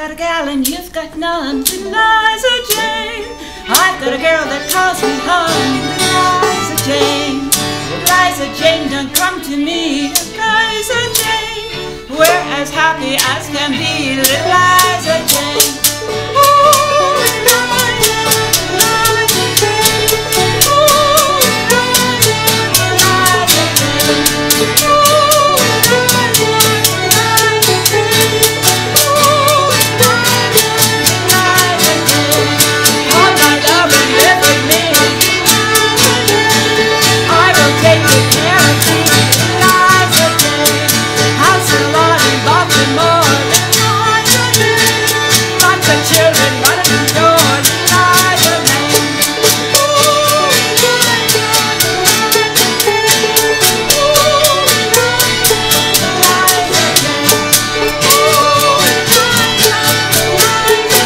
got a gal and you've got none. Liza Jane. I've got a girl that calls me home. Liza Jane. Liza Jane, don't come to me. Liza Jane. We're as happy as can be. Liza Jane. Ooh, Liza, Liza Jane. Ooh, Liza, Liza Jane. Ooh, Liza, Liza Jane. Ooh, Liza, Liza Jane. Come my love and live with me. I will take good care of you. Liza Jane. House and lot in Baltimore. Liza Jane. Lots of children running the door. Liza Jane. Ooh, Liza, Liza Jane. Ooh, Liza, Liza Jane. Ooh, Liza, Liza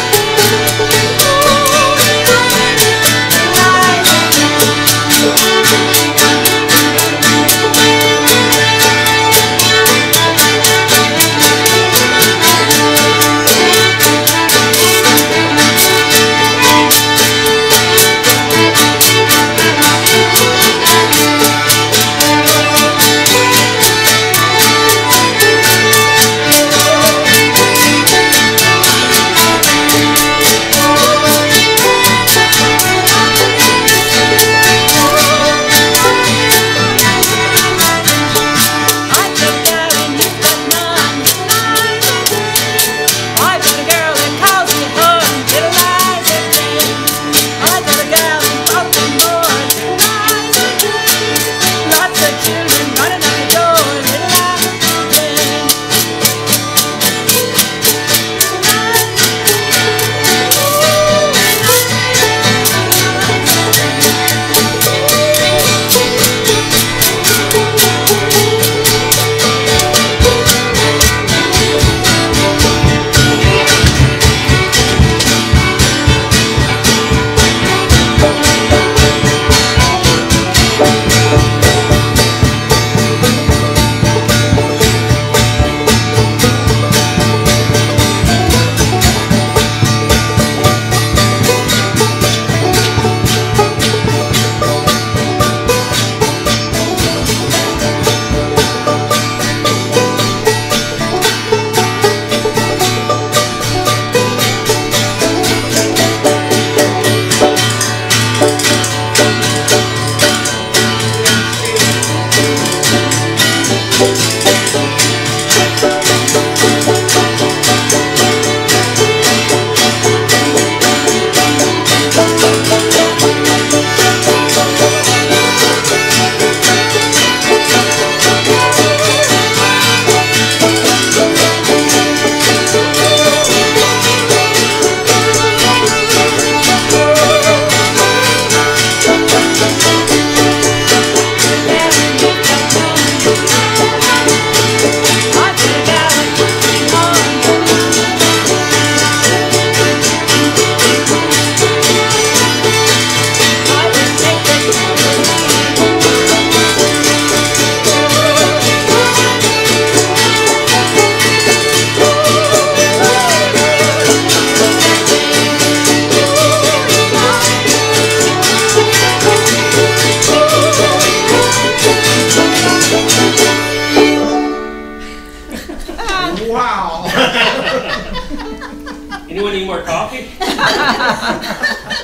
Anyone need more coffee?